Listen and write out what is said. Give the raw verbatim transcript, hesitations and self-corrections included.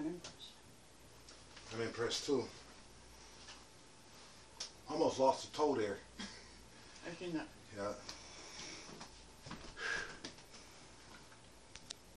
impressed. I'm impressed too. Almost lost a toe there. I did not. Yeah.